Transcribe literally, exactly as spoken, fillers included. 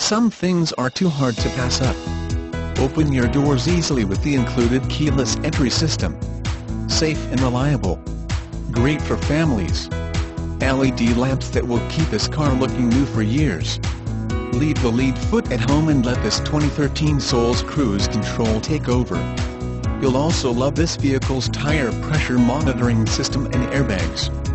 Some things are too hard to pass up. Open your doors easily with the included keyless entry system. Safe and reliable. Great for families. L E D lamps that will keep this car looking new for years. Leave the lead foot at home and let this twenty thirteen Soul's cruise control take over. You'll also love this vehicle's tire pressure monitoring system and airbags.